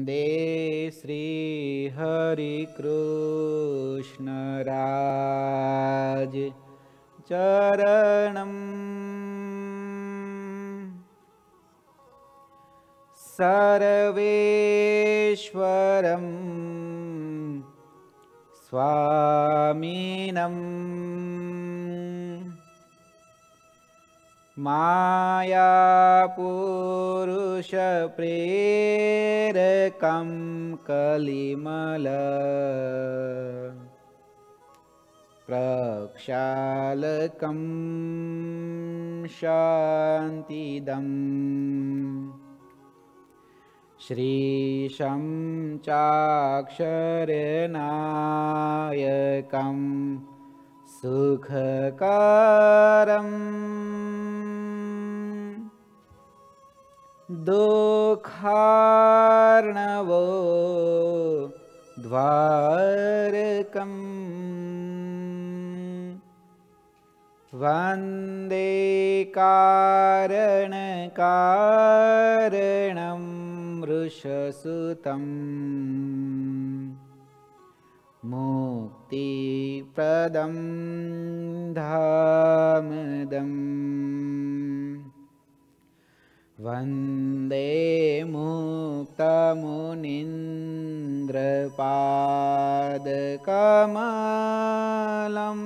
श्री हरि कृष्ण राज चरणम् सर्वेश्वरं स्वामिनम् मायापुरुष प्रेरकं कलिमल प्रक्षालकं शान्तिदम् श्रीशं चाक्षरनायकं सुखकारम् दुःखार्णवो द्वारकम् वन्दे कारणकारणं वृषसुतम् मुक्तिप्रदं धामदम् वन्दे मुक्तमुनीन्द्रपादकमलम्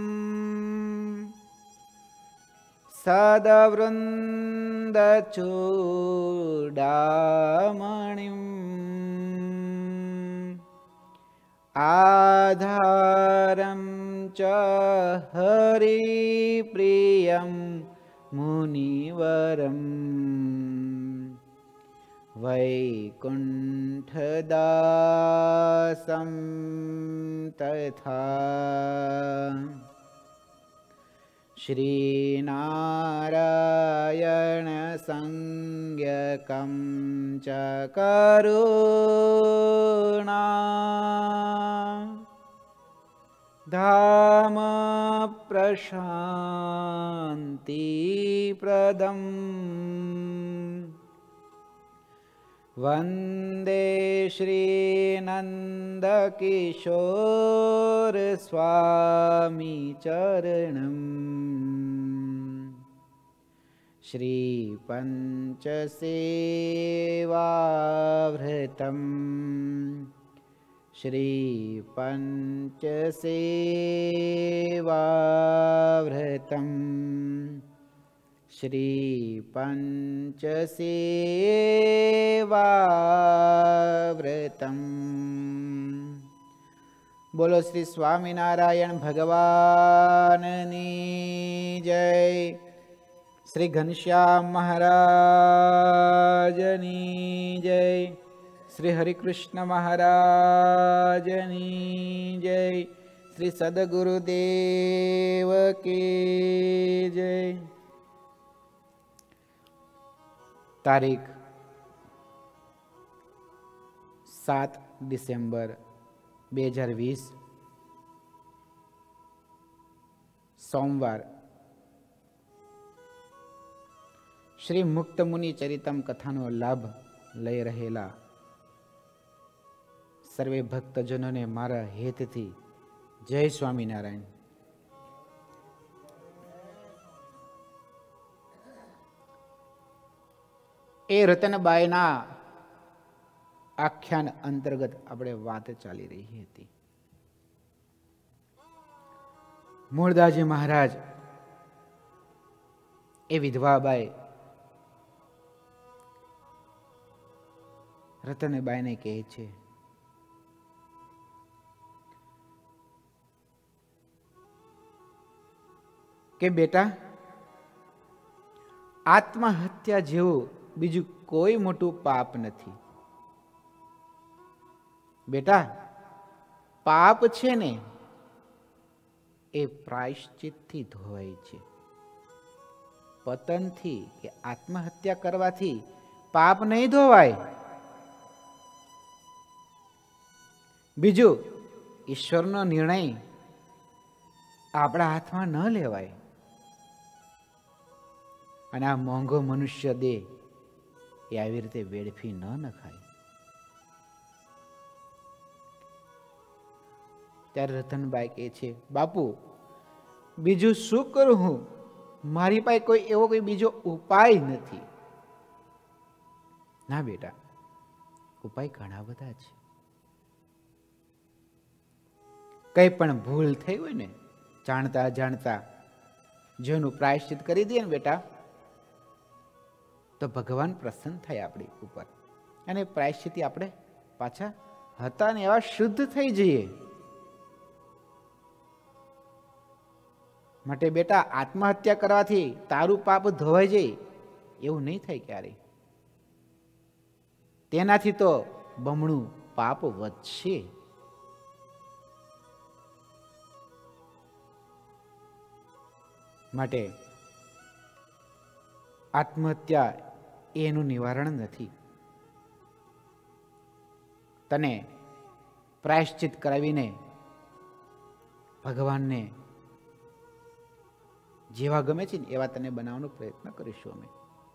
सदवृन्दचूडामणिम् आधारं च हरिप्रियं मुनिवरम् वैकुण्ठदासं तथा श्रीनारायणसंज्ञकं च करुणा धाम प्रशान्तिप्रदम् वन्दे श्रीनन्दकिशोर स्वामी चरणम् श्रीपञ्चसेवावृतम् श्रीपञ्चसेवावृतम् श्रीपञ्चसेवावृतम्। बोलो श्री स्वामीनारायण भगवाननी जय। श्री घनश्याम महाराजनी जय। श्री हरिकृष्ण महाराजनी जय। श्री सद्गुरुदेव की जय। तारीख 7 डिसेम्बर 2020 सोमवार। श्री मुक्तमुनि चरितम कथानो लाभ लई रहेला सर्वे भक्तजनों ने मारा हेतथी जय स्वामीनारायण। ए રતનબાઈના આખ્યાન અંતર્ગત આપણે વાત ચાલી રહી હતી। મૂળદાસજી મહારાજ એ વિધવાબાઈ રતનબાઈને કહે છે કે બેટા, આત્મહત્યા જેવું બીજું કોઈ મોટું પાપ નથી। બેટા, પાપ છે ને એ પ્રાયશ્ચિતથી ધોવાય છે। પતનથી કે આત્મહત્યા કરવાથી પાપ નહીં ધોવાય। બીજું, ઈશ્વરનો નિર્ણય આપણા હાથમાં ન લેવાય। અને આ મોંઘો મનુષ્ય દેહ એ આવી રીતે વેડફી ન નખાય। ત્યારે રતનબાઈ કહે છે, બાપુ બીજું શું કરું હું? મારી પાસે કોઈ એવો કોઈ બીજો ઉપાય નથી. ના બેટા, ઉપાય ઘણા બધા છે. કઈ પણ ભૂલ થઈ હોય ને, જાણતા અજાણતા જેનું પ્રાયશ્ચિત કરી દે ને બેટા, તો ભગવાન પ્રસન્ન થાય આપણી ઉપર, અને પ્રાયશ્ચિત આપણે પાછા હતા ને એવા શુદ્ધ થઈ જઈએ. માટે બેટા, આત્મહત્યા કરવાથી તારું પાપ ધોવાઈ જાય એવું નહીં થાય ક્યારેય. તેનાથી તો બમણું પાપ વધશે. માટે આત્મહત્યા એનું નિવારણ નથી. તને પ્રાયશ્ચિત કરાવીને ભગવાનને જેવા ગમે છે ને એવા તને બનાવવાનો પ્રયત્ન કરીશું અમે.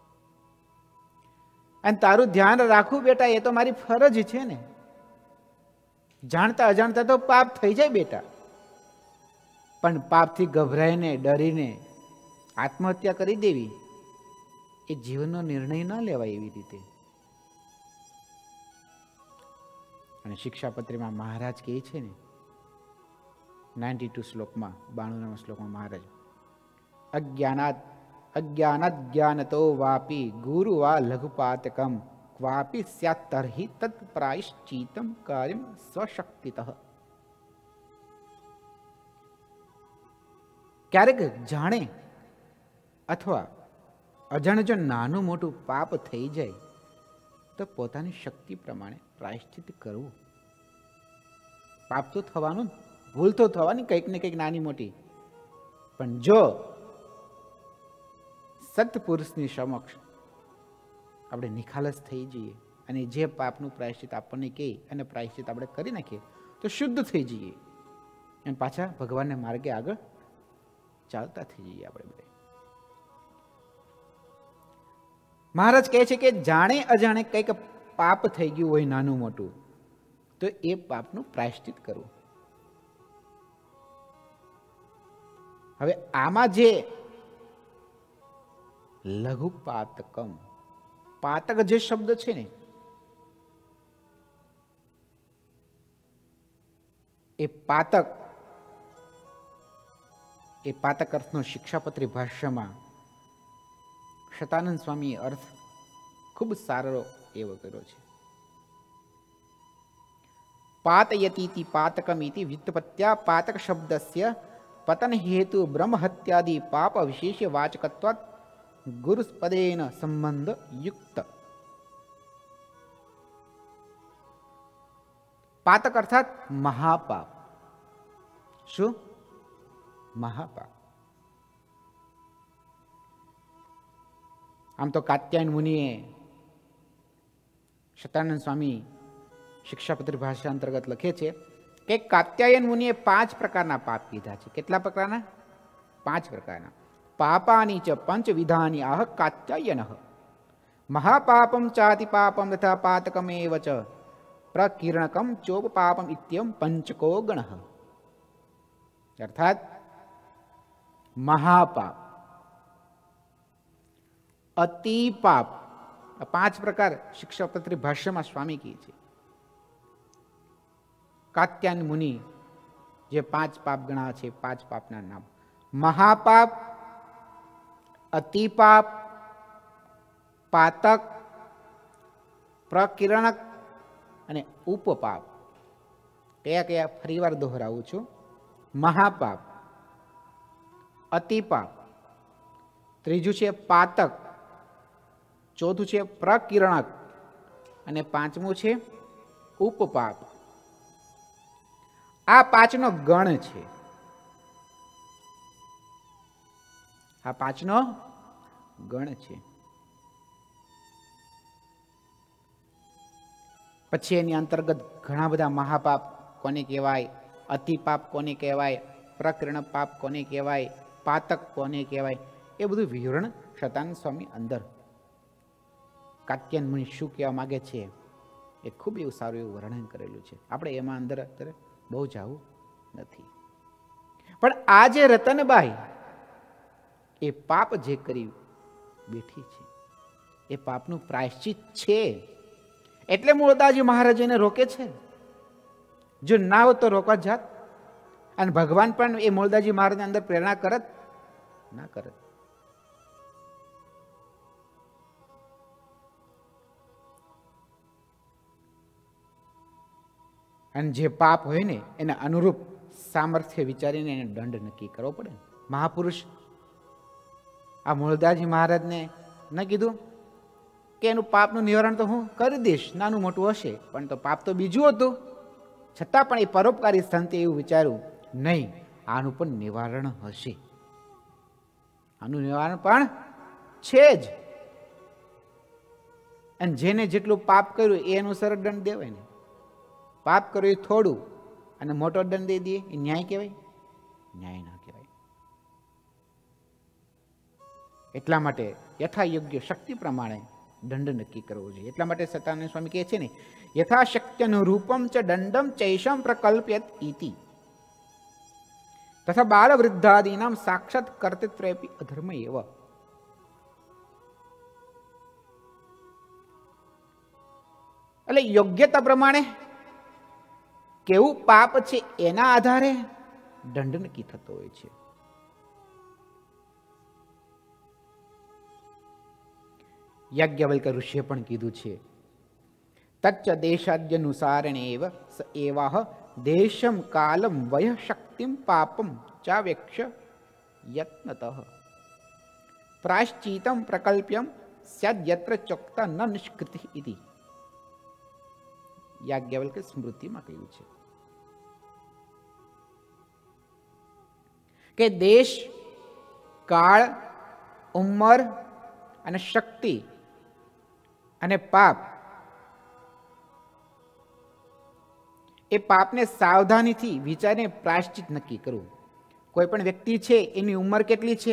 અને તારું ધ્યાન રાખવું બેટા, એ તો મારી ફરજ છે ને. જાણતા અજાણતા તો પાપ થઈ જાય બેટા, પણ પાપથી ગભરાઈને ડરીને આત્મહત્યા કરી દેવી એ જીવનનો નિર્ણય ન લેવાય એવી રીતે. અને શિક્ષાપત્રીમાં મહારાજ કહે છે ને, 92 શ્લોકમાં, 92 શ્લોકમાં મહારાજ, અજ્ઞાનાત જ્ઞાનતો વાપી ગુરુ વા લઘુપાતકમ ક્વાપી સ્યાત તર્હિ તત્ પ્રાયશ્ચિતમ કાર્યમ સ્વશક્તિતઃ. ક્યારેક જાણે અથવા અજાણે જો નાનું મોટું પાપ થઈ જાય તો પોતાની શક્તિ પ્રમાણે પ્રાયશ્ચિત કરવું. પાપ તો થવાનું, ભૂલ તો થવાની કંઈક ને કંઈક નાની મોટી, પણ જો સત્પુરુષની સમક્ષ આપણે નિખાલસ થઈ જઈએ અને જે પાપનું પ્રાયશ્ચિત આપણને કહે અને પ્રાયશ્ચિત આપણે કરી નાખીએ તો શુદ્ધ થઈ જઈએ અને પાછા ભગવાનને માર્ગે આગળ ચાલતા થઈ જઈએ આપણે બધા. મહારાજ કહે છે કે જાણે અજાણે કંઈક પાપ થઈ ગયું હોય નાનું મોટું, તો એ પાપનું પ્રાયશ્ચિત કરવું. હવે આમાં જે લઘુ પાતકમ, પાતક જે શબ્દ છે ને, એ પાતક અર્થનો શિક્ષાપત્રી ભાષ્યમાં શતાનંદ સ્વામીએ અર્થ ખૂબ સારો એવો કર્યો છે. પાતયતીતિ પાતકમિતિ વ્યુત્પત્ત્યા પાતક શબ્દસ્ય પતન હેતુ બ્રહ્મ હત્યાદિ પાપ વિશેષ વાચકત્વાત ગુરુપદેન સંબંધ યુક્ત. પાતક અર્થાત મહાપાપ. શું? મહાપાપ. આમ તો કાત્યાયન મુનિએ શતાનંદ સ્વામી શિક્ષાપત્રી ભાષા અંતર્ગત લખે છે કે કાત્યાયન મુનિએ 5 પ્રકારના પાપ કીધા છે. કેટલા પ્રકારના? 5 પ્રકારના. પાપાની ચ પંચવિધાની આહ કાત્યાયનઃ. મહાપાપમ ચાતિ પાપમ તથા પાતકમેવ ચ પ્રકીર્ણકમ ચોપ પાપમ ઇત્યમ પંચકો ગણઃ. અર્થાત મહાપાપ, અતિ પાપ, 5 પ્રકાર શિક્ષાપત્રી ભાષ્યમાં સ્વામી કહે છે. કાત્યાયન મુનિ જે 5 પાપ ગણા છે, 5 પાપના નામ: મહાપાપ, અતિપાપ, પાતક, પ્રકીર્ણક અને ઉપપાપ. કયા કયા? ફરીવાર દોહરાવું છું. મહાપાપ, અતિપાપ, ત્રીજું છે પાતક, ચોથું છે પ્રકીર્ણક અને પાંચમું છે ઉપપાપ. આ 5નો ગણ છે. આ 5નો ગણ છે. પછી એની અંતર્ગત ઘણા બધા મહાપાપ કોને કહેવાય, અતિપાપ કોને કહેવાય, પ્રકીર્ણ પાપ કોને કહેવાય, પાતક કોને કહેવાય, એ બધું વિવરણ શતાનંદ સ્વામી અંદર કાત્યાયન મુનિ શું કહેવા માંગે છે એ ખૂબ એવું સારું એવું વર્ણન કરેલું છે. આપણે એમાં અંદર અત્યારે બહુ જવું નથી. પણ આ જે રતનબાઈ એ પાપ જે કરી બેઠી છે એ પાપનું પ્રાયશ્ચિત છે, એટલે મૂળદાસજી મહારાજ એને રોકે છે. જો ના હોત તો રોકવા જાત, અને ભગવાન પણ એ મૂળદાસજી મહારાજને અંદર પ્રેરણા કરત ના કરત. અને જે પાપ હોય ને એના અનુરૂપ સામર્થ્ય વિચારીને એને દંડ નક્કી કરવો પડે. મહાપુરુષ આ મૂળદાસજી મહારાજને ન કીધું કે એનું પાપનું નિવારણ તો હું કરી દઈશ, નાનું મોટું હશે, પણ તો પાપ તો બીજું હતું. છતાં પણ એ પરોપકારી સંતે એવું વિચાર્યું, નહીં, આનું પણ નિવારણ હશે, આનું નિવારણ પણ છે જ. અને જેને જેટલું પાપ કર્યું એ અનુસાર દંડ દેવાય ને. પાપ કર્યું એ થોડું અને મોટો દંડ દઈ દઈએ, એ ન્યાય કહેવાય? ન્યાય ના કહેવાય. એટલા માટે યથાયોગ્ય શક્તિ પ્રમાણે દંડ નક્કી કરવો જોઈએ. એટલા માટે સતાનંદ સ્વામી કહે છે ને, યથાશક્ત્યનુરૂપમ ચ દંડમ ચૈષમ પ્રકલ્પ્યત ઇતિ તથા બાળ વૃદ્ધાદીનામ સાક્ષાત કર્તૃત્વેપી અધર્મ એવ. એટલે યોગ્યતા પ્રમાણે કેવું પાપ છે એના આધારે દંડ નક્કી થતો હોય છે. યાજ્ઞવલ્ક્ય ઋષિએ પણ કીધું છે, તચ્ચ દેશાદ્યનુસારેણ એવાહ દેશમ કાલમ વય શક્તિમ પાપમ ચાવેક્ષ યત્નતઃ પ્રાશ્ચિતમ પ્રકલ્પ્યમ સ્યાદ્યત્ર ચોક્તા ન નિષ્કૃતિ ઇતિ. યાજ્ઞવલ્ક્ય સ્મૃતિમાં કહ્યું છે કે દેશ, કાળ, ઉંમર અને શક્તિ અને પાપ, એ પાપને સાવધાનીથી વિચારીને પ્રાયશ્ચિત નક્કી કરવું. કોઈ પણ વ્યક્તિ છે એની ઉંમર કેટલી છે,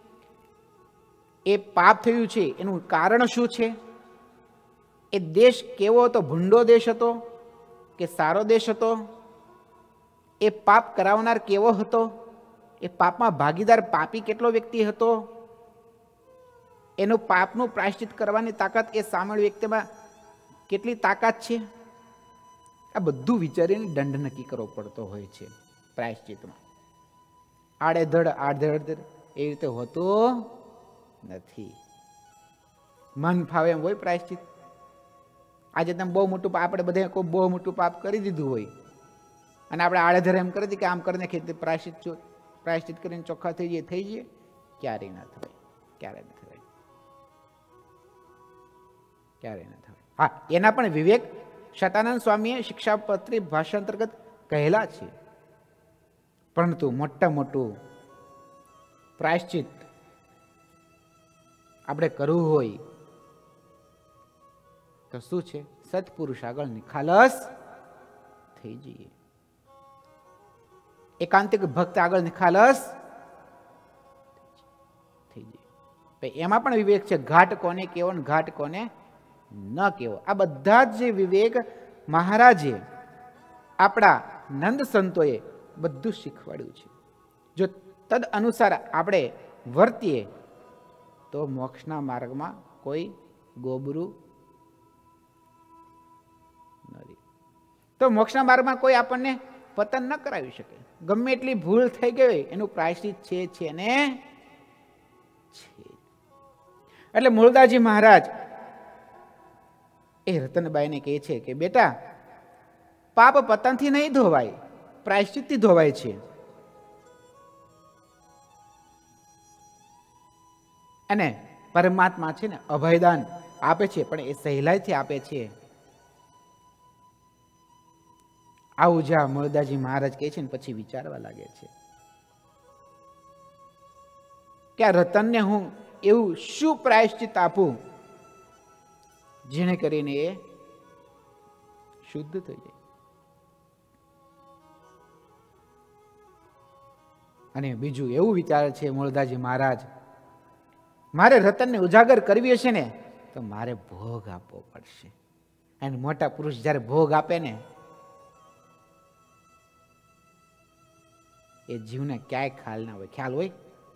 એ પાપ થયું છે એનું કારણ શું છે, એ દેશ કેવો હતો, ભૂંડો દેશ હતો કે સારો દેશ હતો, એ પાપ કરાવનાર કેવો હતો, એ પાપમાં ભાગીદાર પાપી કેટલો વ્યક્તિ હતો, એનું પાપનું પ્રાયશ્ચિત કરવાની તાકાત એ સામેલ વ્યક્તિમાં કેટલી તાકાત છે, આ બધું વિચારીને દંડ નક્કી કરવો પડતો હોય છે પ્રાયશ્ચિતમાં. આડેધડ એ રીતે હોતું નથી. મન ફાવે એમ હોય પ્રાયશ્ચિત. આજે તમે બહુ મોટું, આપણે બધા કોઈ બહુ મોટું પાપ કરી દીધું હોય અને આપણે આડેધડ એમ કરી દીધું કે આમ કરીને ખેતી પ્રાયશ્ચિત કરીને ચોખ્ખા થઈ જઈએ. ક્યારેય ના થવાય, ક્યારેય ના થવાય, ક્યારેય ના થવાય. હા, એના પણ વિવેક સતાનંદ સ્વામીએ શિક્ષાપત્રી ભાષા અંતર્ગત કહેલા છે. પરંતુ મોટું પ્રાયશ્ચિત આપણે કરવું હોય તો શું છે, સત્પુરુષ આગળ નિખાલસ થઈ જઈએ, એકાંતિક ભક્ત આગળ નિખાલસ થઈ જઈએ. એમાં પણ વિવેક છે, ઘાટ કોને કેવો ને ઘાટ કોને ન કેવો. આ બધા જ જે વિવેક મહારાજે, આપણા નંદ સંતોએ બધું શીખવાડ્યું છે. જો તદ અનુસાર આપણે વર્તીએ તો મોક્ષના માર્ગમાં કોઈ ગોબરું નથી. તો મોક્ષના માર્ગમાં કોઈ આપણને પતન ન કરાવી શકે. ગમે એટલી ભૂલ થઈ ગઈ એનું પ્રાયશ્ચિત છે ને છે. એટલે મૂળદાસજી મહારાજ એ રતનબાઈને કહે છે કે બેટા, પાપ પતનથી નહીં ધોવાય, પ્રાયશ્ચિતથી ધોવાય છે. અને પરમાત્મા છે ને અભયદાન આપે છે, પણ એ સહેલાઈથી આપે છે. આવું જ્યાં મૂળદાસજી મહારાજ કહે છે ને પછી વિચારવા લાગે છે કે આ રતનને હું એવું શું પ્રાયશ્ચિત આપું જેને કરીને એ શુદ્ધ થઈ જાય. અને બીજું એવું વિચારે છે મૂળદાસજી મહારાજ, મારે રતનને ઉજાગર કરવી હશે ને તો મારે ભોગ આપવો પડશે. અને મોટા પુરુષ જ્યારે ભોગ આપે ને એ જીવને ક્યાંય ખ્યાલ ના હોય. ખ્યાલ હોય?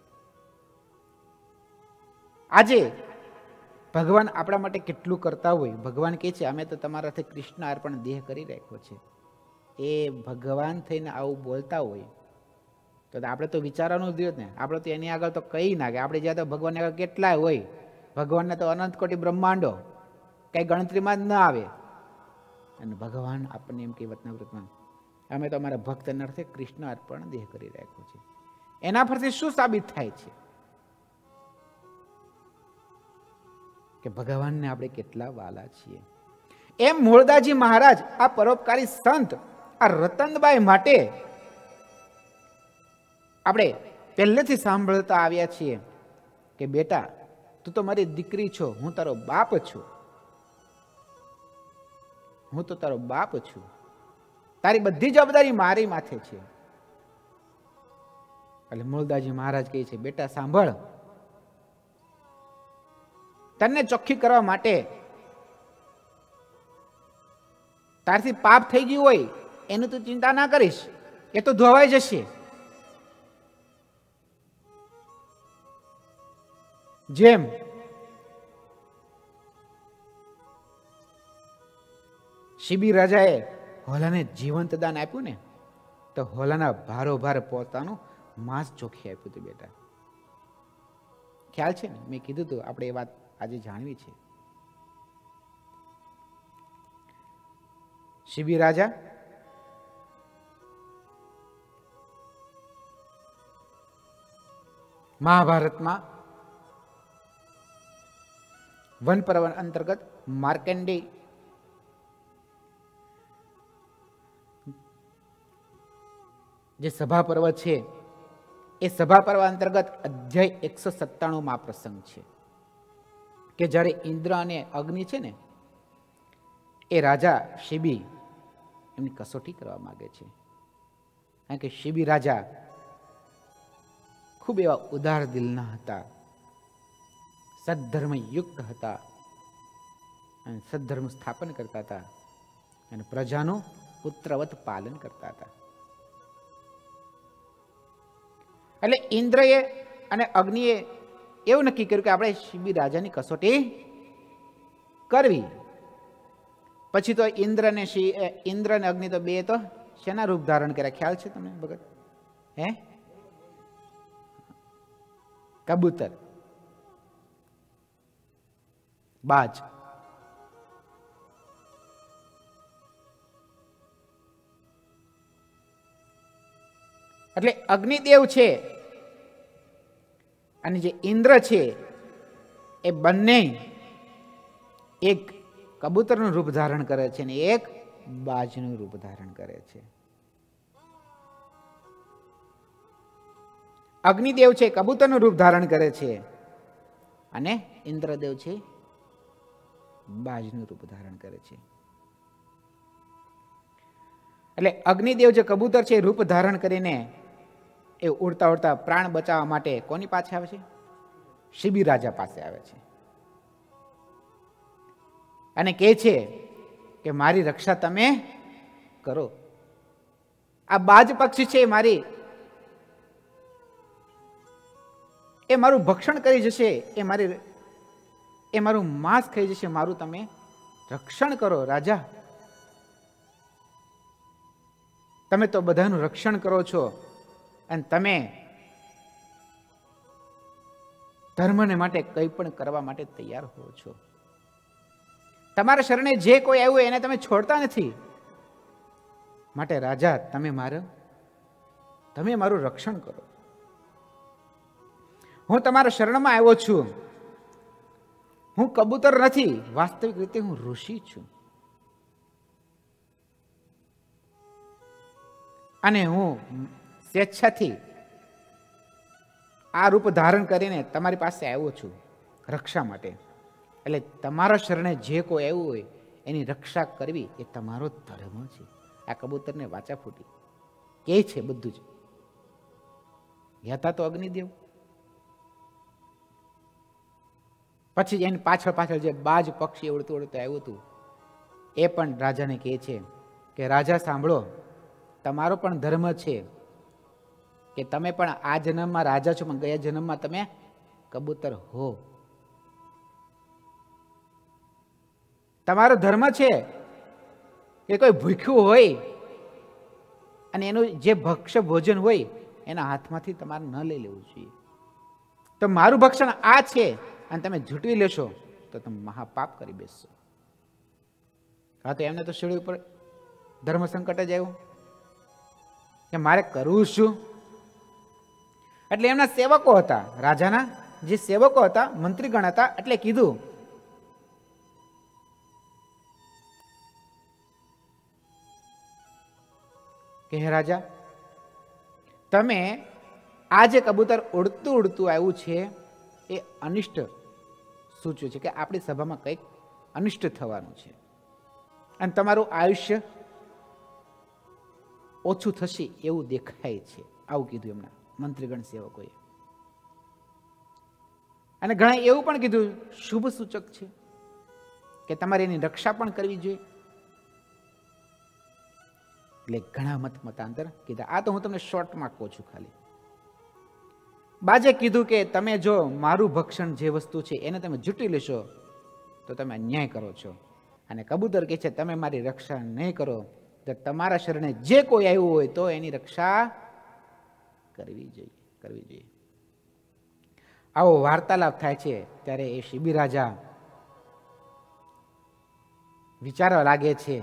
આજે ભગવાન આપણા માટે કેટલું કરતા હોય. ભગવાન કહે છે અમે તો તમારાથી કૃષ્ણ અર્પણ દેહ કરી રાખ્યો છે. એ ભગવાન થઈને આવું બોલતા હોય તો આપણે તો વિચારવાનું જ ને. આપણે તો એની આગળ તો કઈ ના કે આપણે જ્યાં તો ભગવાનની આગળ કેટલાય હોય. ભગવાનને તો અનંત કોટી બ્રહ્માંડો કઈ ગણતરીમાં જ ના આવે. અને ભગવાન આપણને એમ કે વતનાવૃતમાં અમે તો અમારા ભક્ત અર્થે કૃષ્ણ અર્પણ દેહ કરી રાખ્યો છે. એના પરથી શું સાબિત થાય છે કે ભગવાનને આપણે કેટલા વાલા છીએ. એમ મૂળદાસજી મહારાજ આ પરોપકારી સંત આ રતનબાઈ માટે આપણે પહેલેથી સાંભળતા આવ્યા છીએ કે બેટા તું તો મારી દીકરી છો, હું તારો બાપ છું. હું તો તારો બાપ છું. તારી બધી જવાબદારી મારી માથે છે. એટલે મૂળદાસજી મહારાજ કહે છે બેટા સાંભળ, તને ચોખ્ખી કરવા માટે તારથી પાપ થઈ ગયું હોય એનું તું ચિંતા ના કરીશ, એ તો ધોવાઈ જશે. જેમ શિબી રાજાએ હોલાને જીવંત દાન આપ્યું ને, તો હોલાના ભારોભાર પોતાનું માંસ ચોખ્ખી આપ્યું હતું. બેટા ખ્યાલ છે ને? મેં કીધું હતું આપણે એ વાત આજે જાણવી છે. શિબી રાજા મહાભારતમાં વન પર્વ અંતર્ગત માર્કંડેય જે સભા પર્વ છે એ સભા પર્વ અંતર્ગત અધ્યાય 197 પ્રસંગ છે કે જ્યારે ઇન્દ્ર અને અગ્નિ છે ને એ રાજા શિબી એમની કસોટી કરવા માંગે છે. કારણ કે શિબી રાજા ખૂબ એવા ઉદાર દિલના હતા, સદ્ધર્મ યુક્ત હતા અને સદ્ધર્મ સ્થાપન કરતા હતા અને પ્રજાનું પુત્રવત પાલન કરતા હતા. એટલે ઇન્દ્રએ અને અગ્નિએ એવું નક્કી કર્યું કે આપણે શિબી રાજાની કસોટી કરવી. પછી તો ઇન્દ્ર અને અગ્નિ તો બે તો શેના રૂપ ધારણ કર્યા ખ્યાલ છે તમને ભગત? હે? કબૂતર, બાજ. એટલે અગ્નિદેવ છે અને જે ઇન્દ્ર છે એ બંને એક કબૂતરનું રૂપ ધારણ કરે છે અને એક બાજનું રૂપ ધારણ કરે છે. અગ્નિદેવ છે કબૂતરનું રૂપ ધારણ કરે છે અને ઇન્દ્રદેવ છે બાજનું રૂપ ધારણ કરે છે. એટલે અગ્નિદેવ જે કબૂતર છે રૂપ ધારણ કરીને એ ઉડતા ઉડતા પ્રાણ બચાવવા માટે કોની પાસે આવે છે? શિબી રાજા પાસે આવે છે અને કહે છે કે મારી રક્ષા તમે કરો. આ બાજ પક્ષી છે એ મારું ભક્ષણ કરી જશે, એ મારું માંસ ખાઈ જશે, મારું તમે રક્ષણ કરો રાજા. તમે તો બધાનું રક્ષણ કરો છો અને તમે ધર્મને માટે કંઈ પણ કરવા માટે તૈયાર હો છો. તમારા શરણે જે કોઈ આવ્યું એને તમે છોડતા નથી. માટે રાજા તમે મારું રક્ષણ કરો. હું તમારા શરણમાં આવ્યો છું. હું કબૂતર નથી, વાસ્તવિક રીતે હું ઋષિ છું અને હું સ્વેચ્છાથી આ રૂપ ધારણ કરીને તમારી પાસે આવ્યો છું રક્ષા માટે. એટલે તમારા શરણે જે કોઈ આવ્યું હોય એની રક્ષા કરવી એ તમારો ધર્મ છે. આ કબૂતરને વાચા ફૂટી કે છે બધું જ. હતા તો અગ્નિદેવ, પછી એની પાછળ જે બાજ પક્ષી ઉડતું ઉડતું આવ્યું હતું એ પણ રાજાને કહે છે કે રાજા સાંભળો, તમારો પણ ધર્મ છે કે તમે પણ આ જન્મમાં રાજા છો, પણ ગયા જન્મમાં તમે કબૂતર હો. તમારો ધર્મ છે કે કોઈ ભૂખ્યું હોય અને એનું જે ભક્ષ્ય ભોજન હોય એના હાથમાંથી તમારે ન લઈ લેવું જોઈએ. તો મારું ભક્ષણ આ છે અને તમે ઝૂંટવી લેશો તો તમે મહાપાપ કરી બેસશો. હા, તો એમને તો શીડી ઉપર ધર્મ સંકટ જ આવ્યું કે મારે કરવું શું. એટલે એમના સેવકો હતા, રાજાના જે સેવકો હતા, મંત્રીગણ હતા, એટલે કીધું કે હે રાજા, તમે આ જે કબૂતર ઉડતું ઉડતું આવ્યું છે એ અનિષ્ટ સૂચવે છે કે આપણી સભામાં કંઈક અનિષ્ટ થવાનું છે અને તમારું આયુષ્ય ઓછું થશે એવું દેખાય છે. આવું કીધું એમના મંત્રીગણ સેવકોએ. અને ઘણા એવું પણ કીધું શુભ સૂચક છે કે તમારે એની રક્ષા પણ કરવી જોઈએ. એટલે ઘણા મતાંતર કીધા. આ તો હું તમને શોર્ટમાં કહું છું ખાલી. બાજે કીધું કે તમે જો મારું ભક્ષણ જે વસ્તુ છે એને તમે ઝૂંટી લેશો તો તમે અન્યાય કરો છો. અને કબૂતર કહે છે તમે મારી રક્ષા નહીં કરો તો તમારા શરણે જે કોઈ આવ્યું હોય તો એની રક્ષા કરવી જોઈએ. આવો વાર્તાલાપ થાય છે ત્યારે એ શિબી રાજા વિચારવા લાગે છે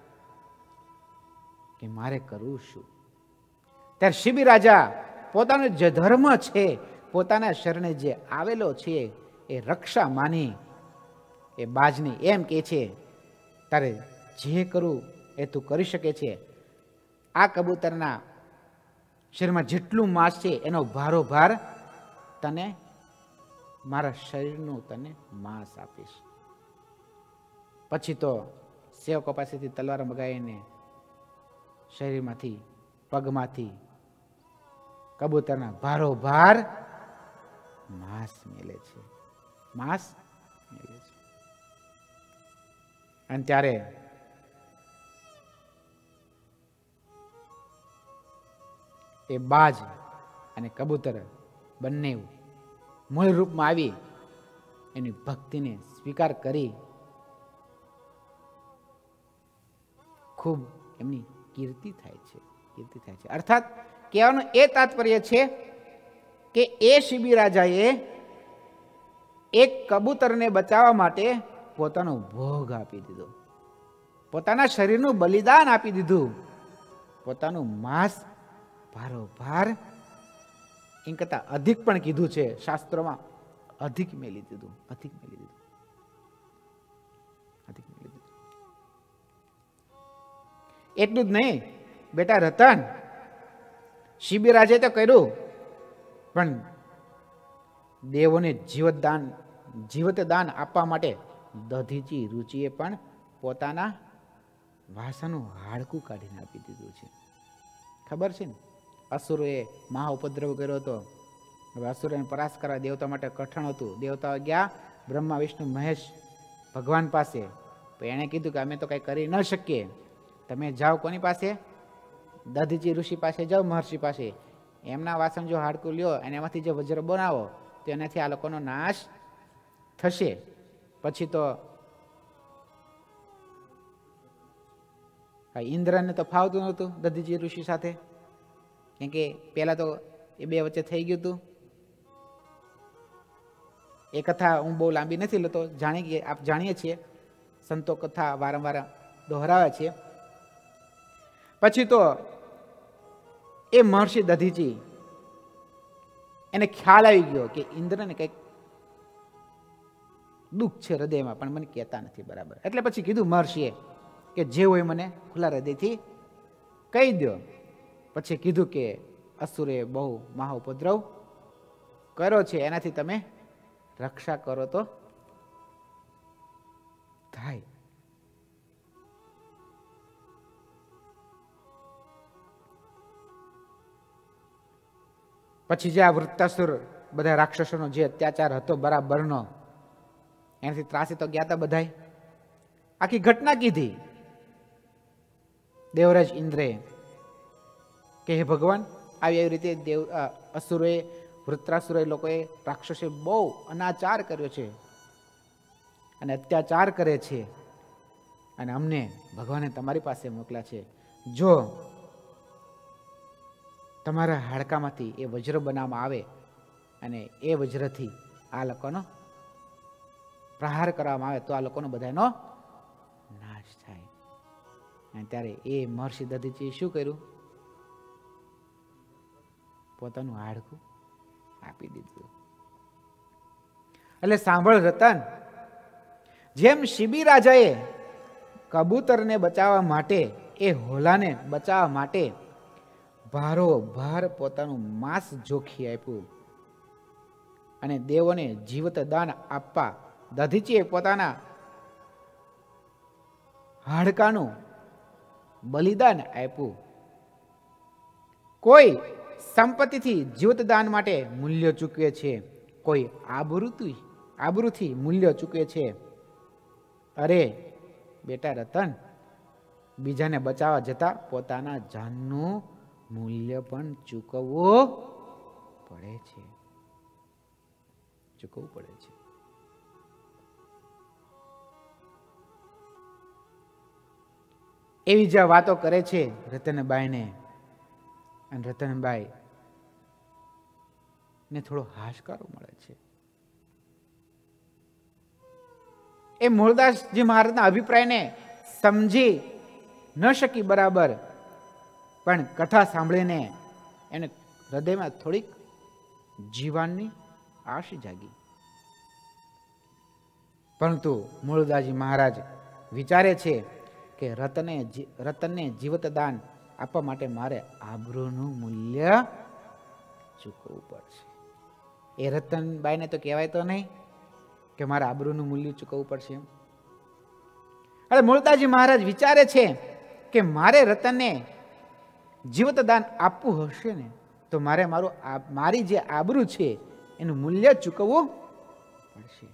કે મારે કરવું શું. ત્યારે શિબી રાજા પોતાનો જે ધર્મ છે, પોતાના શરણે જે આવેલો છે એ રક્ષા માની એ બાજની એમ કે છે તારે જે કરવું એ તું કરી શકે છે. આ કબૂતરના શરીરમાં જેટલું માંસ છે એનો ભારોભાર તને મારા શરીરનું તને માંસ આપીશ. પછી તો સેવકો પાસેથી તલવાર મગાવીને શરીરમાંથી પગમાંથી કબૂતરના ભારોભાર માંસ મેલે છે. અને ત્યારે એ બાજ અને કબૂતર બંને મૂળ રૂપમાં આવી એની ભક્તિને સ્વીકાર કરી ખૂબ એમની કીર્તિ થાય છે. અર્થાત કહેવાનું એ તાત્પર્ય છે કે એ શિબી રાજાએ એક કબૂતરને બચાવવા માટે પોતાનો ભોગ આપી દીધો, પોતાના શરીરનું બલિદાન આપી દીધું, પોતાનું માંસ ભારોભાર એમ કરતા અધિક પણ કીધું છે શાસ્ત્રોમાં. અધિક મેલી દીધું. એટલું જ નહીં બેટા રતન, શિબી રાજાએ તો કર્યું પણ દેવોને જીવત દાન આપવા માટે દધીચી રુચિએ પણ પોતાના વાસાનું હાડકું કાઢીને આપી દીધું છે. ખબર છે ને, અસુરોએ મહા ઉપદ્રવ કર્યો હતો. હવે અસુરોને પરાસ્ત કરવા દેવતા માટે કઠણ હતું. દેવતાઓ ગયા બ્રહ્મા વિષ્ણુ મહેશ ભગવાન પાસે. પણ એણે કીધું કે અમે તો કઈ કરી ન શકીએ, તમે જાઓ કોની પાસે? દધીચી ઋષિ પાસે જાઓ, મહર્ષિ પાસે. એમના વાસણ જો હાડકું લ્યો અને એમાંથી જે વજ્ર બનાવો તો એનાથી આ લોકોનો નાશ થશે. પછી તો ઇન્દ્રને તો ફાવતું નહોતું દધીચી ઋષિ સાથે, કેમ કે પેલા તો એ બે વચ્ચે થઈ ગયું હતું. એ કથા હું બહુ લાંબી નથી લેતો, જાણીએ છીએ, સંતો કથા વારંવાર દોહરાવે છે. પછી તો એ મહર્ષિ દધીચી એને ખ્યાલ આવી ગયો કે ઇન્દ્રને કંઈક દુઃખ છે હૃદયમાં, પણ મને કહેતા નથી બરાબર. એટલે પછી કીધું મહર્ષિએ કે જે હોય મને ખુલ્લા હૃદયથી કહી દો. પછી કીધું કે અસુરે બહુ મહા ઉપદ્રવ કર્યો છે, એનાથી તમે રક્ષા કરો તો થાય. પછી જે આ વૃત્તાસુર બધા રાક્ષસોનો જે અત્યાચાર હતો બરાબરનો, એનાથી ત્રાસી તો ગયા હતા બધાય. આખી ઘટના કીધી દેવરાજ ઇન્દ્રે કે હે ભગવાન, આવી રીતે અસુરોએ, વૃત્રાસુરોએ, લોકોએ, રાક્ષસે બહુ અનાચાર કર્યો છે અને અત્યાચાર કરે છે, અને અમને ભગવાને તમારી પાસે મોકલ્યા છે. જો તમારા હાડકામાંથી એ વજ્ર બનાવવામાં આવે અને એ વજ્રથી આ લોકોનો પ્રહાર કરવામાં આવે તો આ લોકોનો બધાનો નાશ થાય. અને ત્યારે એ મહર્ષિ દધીચીએ શું કર્યું? પોતાનું હાડકું આપી દીધું. એટલે સાંભળ રતન, જેમ શિબી રાજાએ કબૂતરને બચાવવા માટે, એ હોલાને બચાવવા માટે ભારોભાર પોતાનું માંસ જોખી આપ્યું અને દેવોને જીવત દાન આપવા દધીચીએ પોતાના હાડકાનું બલિદાન આપ્યું. કોઈ સંપત્તિથી જીવત દાન માટે મૂલ્ય ચૂકવે છે, કોઈ આબરૂથી મૂલ્ય ચૂકવે છે. અરે બેટા રતન, બીજાને બચાવવા જતા પોતાના જાનનું મૂલ્ય પણ ચૂકવવું પડે છે. એવી જે વાતો કરે છે રતનબાઈને, અને રતનબાઈ ને થોડો હાશકારો મળે છે. એ મૂળદાસજી મહારાજના અભિપ્રાયને સમજી ન શકી બરાબર, પણ કથા સાંભળીને એને હૃદયમાં થોડીક જીવનની આશ જાગી. પરંતુ મૂળદાસજી મહારાજ વિચારે છે કે રતનને જીવત દાન આપવા માટે મારે આબરૂનું મૂલ્ય ચૂકવવું પડશે. એ રતનબાઈને તો કહેવાય તો નહીં કે મારે આબરૂનું મૂલ્ય ચૂકવવું પડશે એમ. હવે મૂળદાસજી મહારાજ વિચારે છે કે મારે રતનને જીવત દાન આપવું હશે ને તો મારી જે આબરૂ છે એનું મૂલ્ય ચૂકવવું પડશે.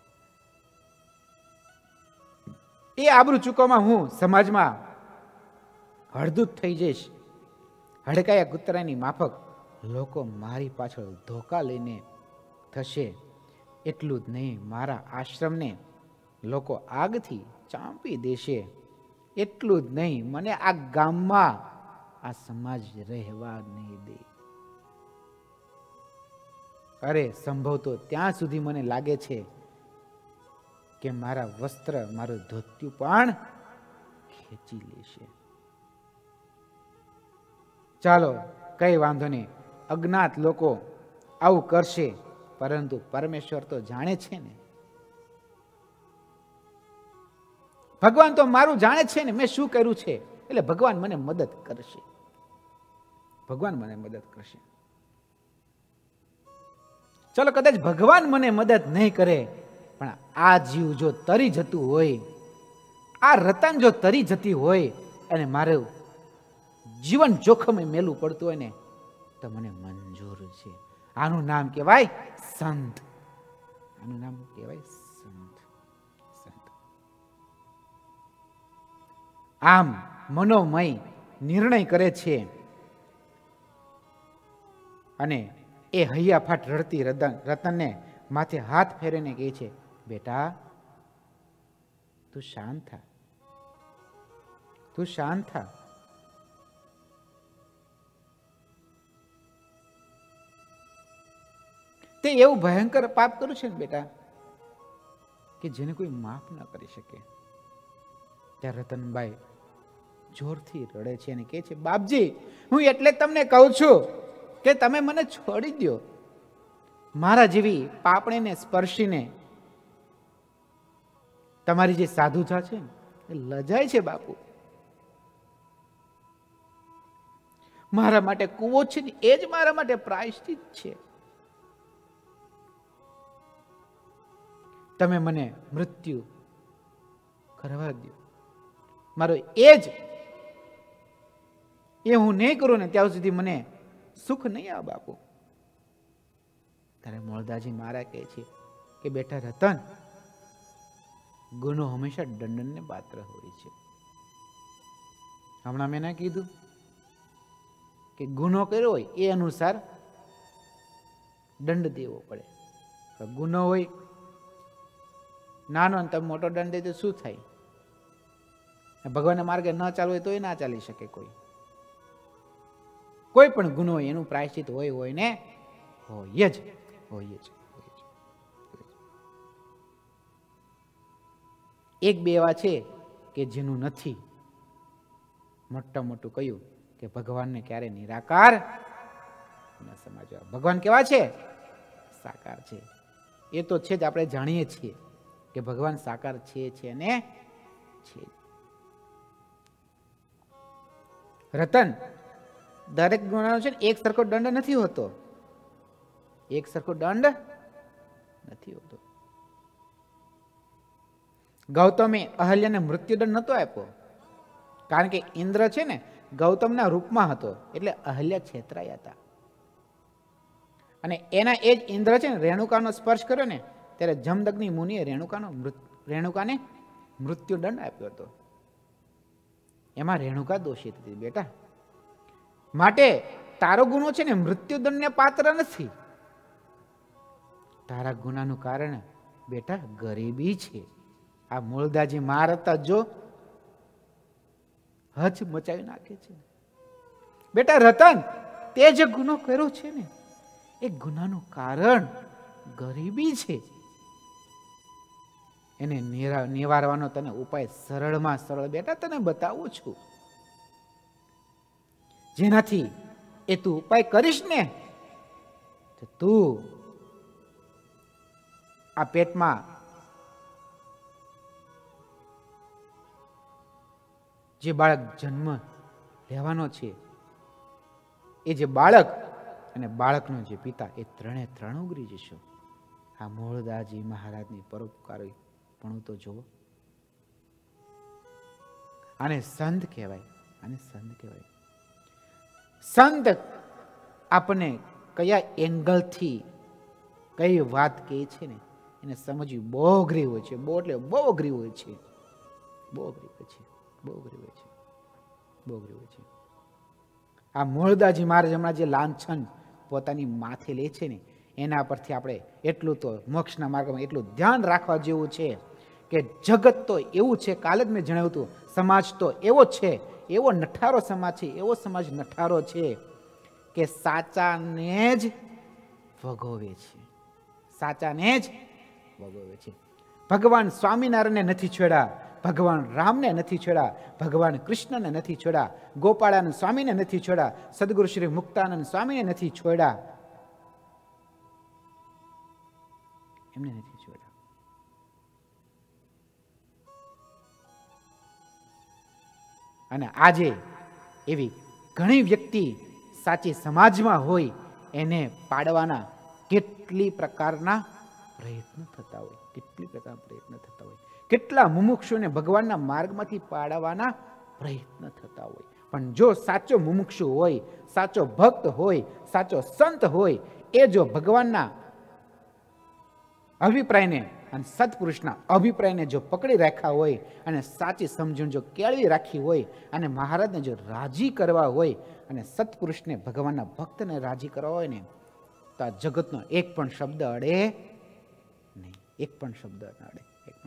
એ આબરૂ ચૂકવવામાં હું સમાજમાં હળદૂત થઈ જઈશ. હડકાયા કૂતરાની માફક લોકો મારી પાછળ ધોકા લઈને થશે. એટલું જ નહીં, મારા આશ્રમને લોકો આગથી ચાંપી દેશે. એટલું જ નહીં, મને આ ગામમાં આ સમાજ રહેવા નહીં દે. અરે સંભવ તો ત્યાં સુધી મને લાગે છે કે મારા વસ્ત્ર, મારું ધોતિયું પણ ખેંચી લેશે. ચાલો કઈ વાંધો નહીં, અજ્ઞાત લોકો આવું કરશે, પરંતુ પરમેશ્વર તો જાણે છે ને, ભગવાન તો મારું જાણે છે ને મેં શું કર્યું છે, એટલે ભગવાન મને મદદ કરશે. ચલો કદાચ ભગવાન મને મદદ નહીં કરે, પણ આ જીવ જો તરી જતું હોય, આ રતન જો તરી જતી હોય અને મારું જીવન જોખમે મેલું પડતું હોય ને તો મને મંજૂર છે. આનું નામ કહેવાય સંત. આમ મનોમય નિર્ણય કરે છે અને એ હૈયાફાટ રડતી રતનને માથે હાથ ફેરીને કહે છે, બેટા તું શાંત થા. તે એવું ભયંકર પાપ કર્યું છે ને બેટા કે જેને કોઈ માફ ન કરી શકે. ત્યાં રતનબાઈ જોરથી રડે છે અને કહે છે, બાપજી હું એટલે તમને કહું છું કે તમે મને છોડી દો. મારા જેવી પાપણીને સ્પર્શીને તમારી જે સાધુતા છે એ લજાય છે બાપુ. મારા માટે કૂવો છે ને એ જ મારા માટે પ્રાયશ્ચિત છે. તમે મને મૃત્યુ કરવા દો. મારો એ હું નહીં કરું ને ત્યાં સુધી મને સુખ નહીં આવે બાપુ. ત્યારે મૂળદાસજી મહારાજ કહે છે કે બેટા રતન, ગુનો હંમેશા દંડનને પાત્ર હોય છે. હમણાં મેં ના કીધું કે ગુનો કર્યો હોય એ અનુસાર દંડ દેવો પડે. ગુનો હોય નાનો તમે મોટો દંડ દે તો શું થાય? ભગવાનના માર્ગે ન ચાલવું હોય તો એ ના ચાલી શકે. કોઈ પણ ગુનો હોય એનું પ્રાયશ્ચિત હોય ને હોય જ. એક બે એવા છે કે જેનું નથી. મોટું કહ્યું કે ભગવાનને ક્યારે નિરાકાર ન સમજવા. ભગવાન કેવા છે? સાકાર છે. એ તો છે જ, આપણે જાણીએ છીએ કે ભગવાન સાકાર છે ને છે. રતન, દરેક ગુનાનો છે એક સરખો દંડ નથી હોતો. એક સરખો દંડ નથી હોતો. ગૌતમે અહલ્યાને મૃત્યુદંડ નતો આપ્યો, કારણ કે ઇન્દ્ર છે ને ગૌતમના રૂપમાં હતો, એટલે અહલ્યા છેતરાયા હતા. અને એના એ જ ઇન્દ્ર છે ને રેણુકાનો સ્પર્શ કર્યો ને ત્યારે જમદગ્નિ મુનિએ રેણુકાને મૃત્યુદંડ આપ્યો હતો. એમાં રેણુકા દોષિત હતી બેટા. માટે તારો ગુનો છે ને મૃત્યુદંડને પાત્ર નથી. તારા ગુનાનું કારણ બેટા ગરીબી છે. આ મૂળદાજી મારતા જો હચ મચાવી નાખે છે. બેટા રતન, તે જે ગુનો કર્યો છે ને એ ગુનાનું કારણ ગરીબી છે. એને નિવારવાનો તને ઉપાય સરળમાં સરળ બેટા તને બતાવું છું. જેનાથી એ તું ઉપાય કરીશ ને તો તું આ પેટમાં જે બાળક જન્મ લેવાનો છે એ જે બાળક અને બાળકનો જે પિતા એ ત્રણે ત્રણ ઉગરી જશો. આ મૂળદાસજી મહારાજની પરોપકારી પણ તો જુઓ. આને સંત કહેવાય. આને સંત કહેવાય. સંત આપણે કયા એંગલથી કઈ વાત કહે છે ને એને સમજવી બહુ અઘરી હોય છે. બહુ એટલે બહુ અઘરી હોય છે. આ મૂળદાસજી મહારાજ હમણાં જે લાંછન પોતાની માથે લે છે ને એના પરથી આપણે એટલું તો મોક્ષના માર્ગમાં એટલું ધ્યાન રાખવા જેવું છે કે જગત તો એવું છે, કાલે જ મેં જણાવ્યું હતું, સમાજ તો એવો છે, એવો નઠારો સમાજ છે, એવો સમાજ નઠારો છે કે સાચાને જ ભગોવે છે. સાચાને જ ભગોવે છે. ભગવાન સ્વામિનારાયણને નથી છોડ્યા, ભગવાન રામને નથી છોડ્યા, ભગવાન કૃષ્ણને નથી છોડ્યા, ગોપાળાનંદ સ્વામીને નથી છોડ્યા, સદગુરુ શ્રી મુક્તાનંદ સ્વામીને નથી છોડ્યા, એમને નથી છોડ્યા. અને આજે એવી ઘણી વ્યક્તિ સાચી સમાજમાં હોય એને પાડવાના કેટલી પ્રકારના પ્રયત્ન થતા હોય. કેટલા મુમુક્ષુને ભગવાનના માર્ગમાંથી પાડવાના પ્રયત્ન થતા હોય. પણ જો સાચો મુમુક્ષુ હોય, સાચો ભક્ત હોય, સાચો સંત હોય, એ જો ભગવાનના અભિપ્રાયને અને સત્પુરુષના અભિપ્રાયને જો પકડી રાખ્યા હોય અને સાચી સમજણ જો કેળવી રાખી હોય અને મહારાજને જો રાજી કરવા હોય અને સત્પુરુષને ભગવાનના ભક્તને રાજી કરવા હોય ને તો આ જગતનો એક પણ શબ્દ અડે નહીં. એક પણ શબ્દ ન અડે.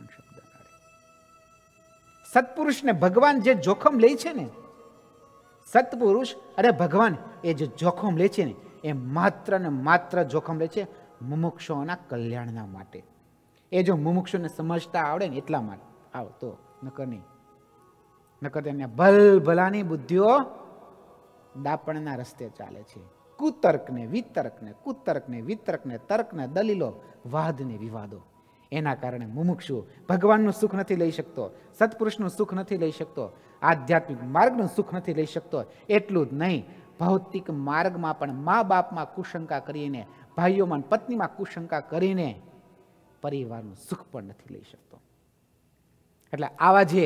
સત્પુરુષને ભગવાન જે જોખમ લે છે ને, સત્પુરુષ અને ભગવાન એ જે જોખમ લે છે ને એ માત્ર ને માત્ર જોખમ લે છે મુમુક્ષુઓના કલ્યાણના માટે. એ જો મુમુક્ષુને સમજતા આવડે ને એટલા માટે આવતો, નકર નહીં. નકર તેને ભલભલાની બુદ્ધિઓ દાપણના રસ્તે ચાલે છે. કુતર્કને વિતર્કને તર્કને દલીલો, વાદને વિવાદો. એના કારણે મુમુક્ષુ ભગવાનનું સુખ નથી લઈ શકતો, સત્પુરુષનું સુખ નથી લઈ શકતો, આધ્યાત્મિક માર્ગનું સુખ નથી લઈ શકતો. એટલું જ નહીં, ભૌતિક માર્ગમાં પણ મા બાપમાં કુશંકા કરીને, ભાઈઓમાં પત્નીમાં કુશંકા કરીને પરિવારનું સુખ પણ નથી લઈ શકતો. એટલે આવા જે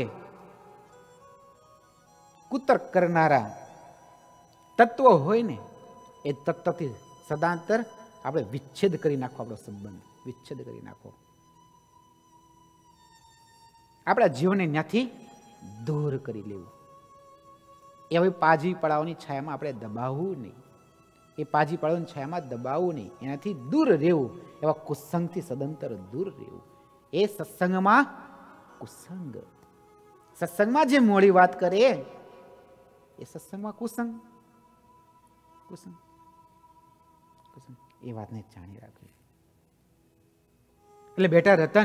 કુતર્ક કરનારા તત્વો હોય ને એ તત્વથી સદાંતર આપણે વિચ્છેદ કરી નાખો. આપણો સંબંધ વિચ્છેદ કરી નાખો. આપણા જીવનને ત્યાંથી દૂર કરી લેવું. એ હવે પાજી પડાવની છાયામાં આપણે દબાવવું નહીં. એ પાજી પડાવની છાયામાં દબાવવું નહીં, એનાથી દૂર રહેવું, એવા કુસંગથી સદંતર દૂર રહેવું. એ સત્સંગમાં કુસંગ. સત્સંગમાં જે મોડી વાત કરે એ સત્સંગમાં કુસંગ. કુસંગ કુસંગ એ વાતને જાણી રાખવી. એટલે બેટા રતન,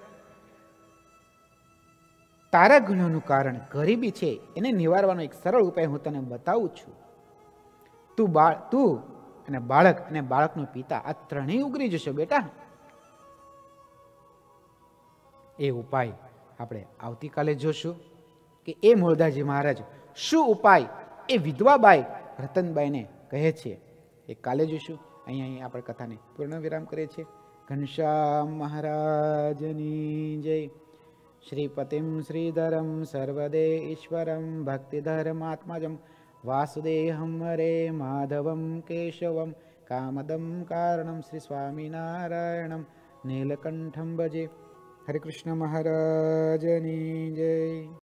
તારા ગુણોનું કારણ ગરીબી છે, એને નિવારવાનો એક સરળ ઉપાય હું તને બતાવું છું. તું અને બાળક અને બાળકનો પિતા આ ત્રણેય ઉગરી જશો બેટા. એ ઉપાય આપણે આવતીકાલે જોશું કે એ મૂળદાસજી મહારાજ શું ઉપાય એ વિધવાબાઈ રતનબાઈને કહે છે, એ કાલે જોશું. અહીંયા આપણે કથાને પૂર્ણ વિરામ કરીએ છીએ. ઘનશ્યામ મહારાજની જય. શ્રીપતિમ શ્રીધરમ સર્વદે ઈશ્વરમ ભક્તિધર્માત્મજમ વાસુદેહમ હરે માધવમ કેશવમ કામદમ કારણમ શ્રી સ્વામિનારાયણમ નીલકંઠમ ભજે. હરે કૃષ્ણ મહારાજની જય.